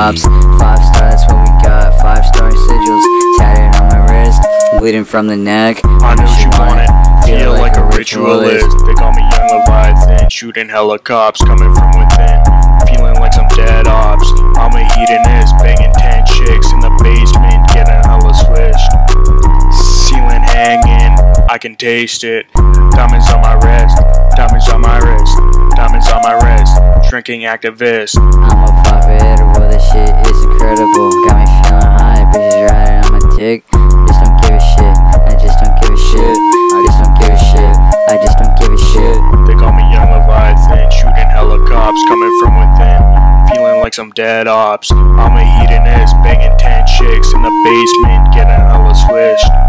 cops. 5-star, that's what we got. 5-star sigils tatted on my wrist, bleeding from the neck. I know she want it, feel like a ritualist. They call me Young Leviathan, shooting hella cops coming from within. Feeling like some dead ops. I'm a hedonist, banging 10 chicks in the basement, getting hella swished. Ceiling hanging, I can taste it. Diamonds on my wrist, diamonds on my wrist, diamonds on my wrist. Shrinking activist. I'm a prophet, well this shit is incredible. Got me feeling high, bitches riding on my dick. Just don't give a shit, I just don't give a shit. I just don't give a shit, I just don't give a shit. They call me Young Leviathan, shooting hella cops coming from within. Feeling like some dead ops. I'm a hedonist, banging 10 chicks in the basement, getting hella swished.